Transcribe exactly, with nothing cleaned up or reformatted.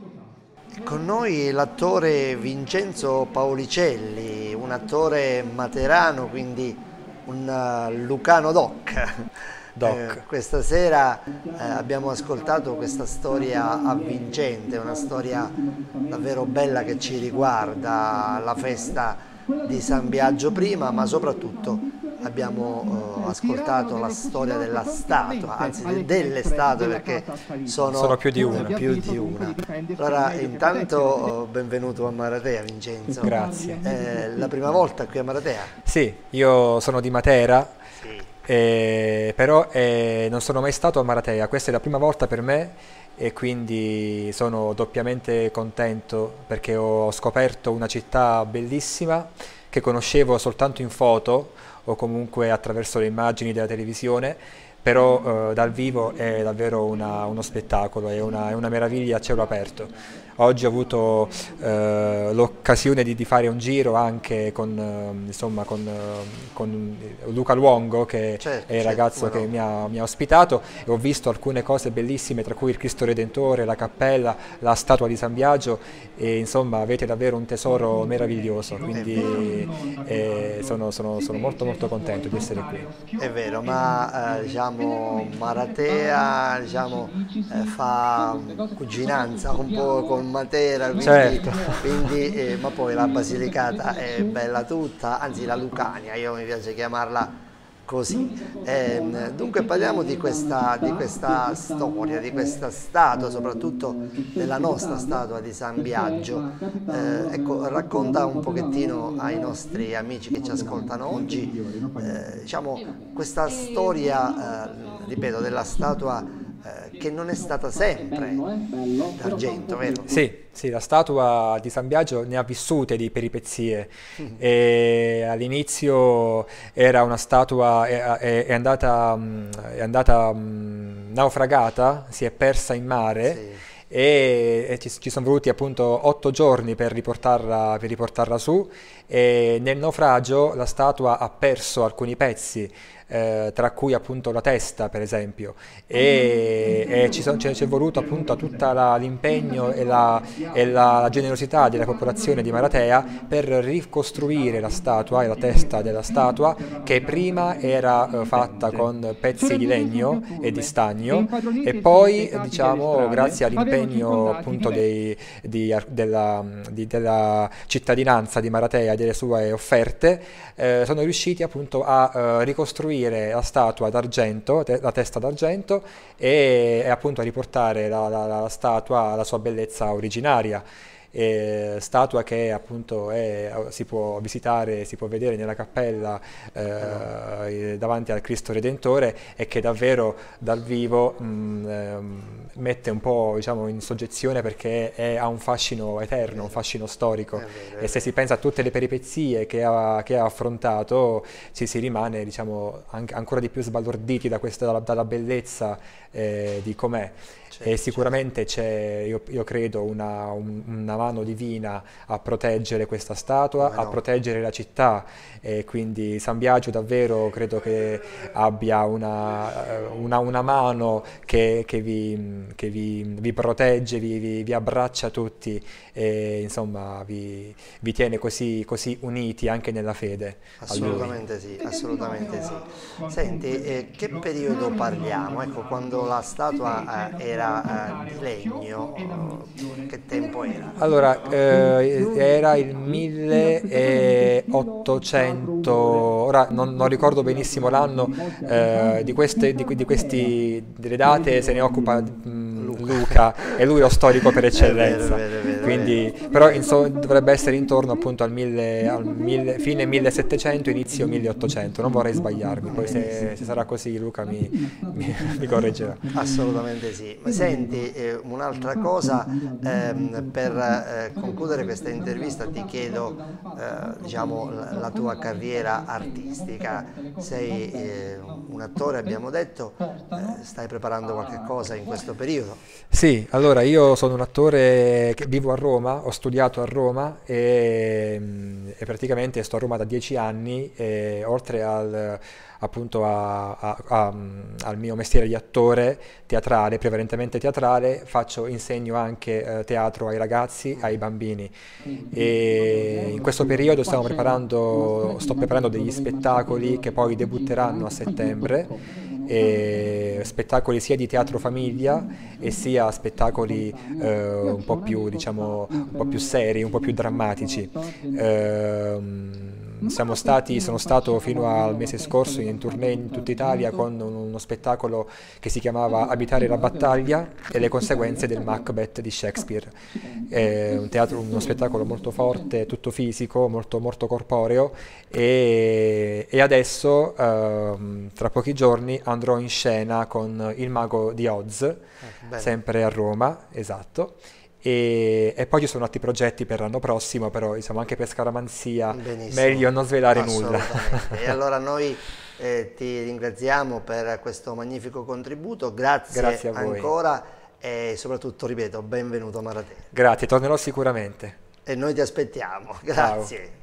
Con noi l'attore Vincenzo Paolicelli, un attore materano, quindi un uh, lucano doc. Doc. Eh, questa sera eh, abbiamo ascoltato questa storia avvincente, una storia davvero bella che ci riguarda, la festa di San Biagio prima, ma soprattutto abbiamo eh, ascoltato la storia della statua, anzi de- delle statue, perché sono, Sono più di una. più di una. Allora, intanto eh, benvenuto a Maratea, Vincenzo. Grazie. Eh, la prima volta qui a Maratea? Sì, io sono di Matera, Sì. eh, però eh, non sono mai stato a Maratea, questa è la prima volta per me e quindi sono doppiamente contento perché ho scoperto una città bellissima che conoscevo soltanto in foto o comunque attraverso le immagini della televisione, però eh, dal vivo è davvero una- uno spettacolo, è una, è una meraviglia a cielo aperto. Oggi ho avuto eh, l'occasione di, di fare un giro anche con, eh, insomma, con, eh, con Luca Luongo, che Certo, è il certo, ragazzo come che no. mi ha, mi ha ospitato, e ho visto alcune cose bellissime, tra cui il Cristo Redentore, la cappella, la statua di San Biagio, e insomma avete davvero un tesoro meraviglioso, quindi eh, sono, sono- sono molto molto contento di essere qui. È vero, ma eh, diciamo Maratea diciamo, eh, fa cuginanza un po' con Matera, quindi, Certo. quindi, eh, ma poi la Basilicata è bella tutta, anzi la Lucania, io mi piace chiamarla così. Ehm, dunque parliamo di questa, di questa storia, di questa statua, soprattutto della nostra statua di San Biagio. Eh, ecco, racconta un pochettino ai nostri amici che ci ascoltano oggi, eh, diciamo, questa storia, eh, ripeto, della statua eh, che non è stata sempre d'argento, vero? Sì, sì, la statua di San Biagio ne ha vissute di peripezie. E all'inizio era una statua, è, è- è andata, mh, è andata, mh, naufragata, si è persa in mare Sì. e, e ci, ci sono voluti appunto otto giorni per riportarla, per riportarla su, e nel naufragio la statua ha perso alcuni pezzi, eh, tra cui appunto la testa, per esempio, e, e ci son- c'è c'è voluto appunto tutto l'impegno e, la, e la generosità della popolazione di Maratea per ricostruire la statua e la testa della statua, che prima era eh, fatta con pezzi di legno e di stagno, e poi eh, diciamo grazie all'impegno appunto dei- di ar- della, di- della cittadinanza di Maratea e delle sue offerte, eh, sono riusciti appunto a eh, ricostruire la statua d'argento, te- la testa d'argento, e, e appunto a riportare la, la- la statua alla sua bellezza originaria. E statua che appunto è- si può visitare, si può vedere nella cappella eh, davanti al Cristo Redentore, e che davvero dal vivo mh, ehm, mette un po', diciamo, in soggezione, perché è- ha un fascino eterno, un fascino storico, È vero, è e se vero. si pensa a tutte le peripezie che ha, che ha affrontato, ci si rimane, diciamo, anche- ancora di più sbalorditi da questa, dalla, dalla bellezza eh, di com'è. E Certo, certo. sicuramente c'è, io, io credo, una, un- una mano divina a proteggere questa statua, Come a no? proteggere la città, e quindi San Biagio davvero credo che abbia una, eh, una- una mano che, che vi, che vi- vi protegge, vi, vi- vi abbraccia tutti, e insomma vi, vi tiene così, così uniti anche nella fede a Lui. Assolutamente sì, assolutamente sì. Senti, eh, che periodo parliamo? Ecco, quando la statua eh, era eh, di legno, eh, che tempo era? Allora, eh, era il milleottocento, ora non, non ricordo benissimo l'anno, eh, di queste, di, di questi, delle date se ne occupa mm, Luca. Luca, e lui è lo storico per È vero, è eccellenza. vero, è vero, è Quindi, vero. però inso- dovrebbe essere intorno appunto al, mille, al mille- fine millesettecento, inizio milleottocento, non vorrei sbagliarmi, poi se, se sarà così Luca mi, mi, mi correggerà. Assolutamente sì. Ma senti, eh, un'altra cosa, ehm, per eh, concludere questa intervista ti chiedo, eh, diciamo, la, la tua carriera artistica. Sei eh, un attore, abbiamo detto, eh, stai preparando qualche cosa in questo periodo? Sì, allora io sono un attore che vivo a Roma, ho studiato a Roma e, mm, e praticamente sto a Roma da dieci anni e oltre al, appunto a- a- a- mm, al mio mestiere di attore teatrale, prevalentemente teatrale, faccio, insegno anche eh, teatro ai ragazzi, ai bambini e in questo periodo stiamo preparando, sto preparando degli spettacoli che poi debutteranno a settembre, e spettacoli sia di teatro famiglia e sia spettacoli eh, un po' più, diciamo, un po' più seri, un po' più drammatici. Ehm, siamo stati, sono stato fino al mese scorso in tournée in tutta Italia con un- uno spettacolo che si chiamava Abitare la battaglia e le conseguenze del Macbeth di Shakespeare. È un teatro, uno spettacolo molto forte, tutto fisico, molto, molto corporeo e, e adesso, ehm, tra pochi giorni, andrò in scena con Il Mago di Oz, Eh, bello. sempre a Roma, esatto. E, e poi ci sono altri progetti per l'anno prossimo, però diciamo anche per scaramanzia Benissimo, meglio non svelare nulla. assolutamente. E allora noi eh, ti ringraziamo per questo magnifico contributo, grazie Grazie a voi. ancora e soprattutto, ripeto, benvenuto a Maratea. Grazie, tornerò sicuramente. E noi ti aspettiamo, Ciao. grazie.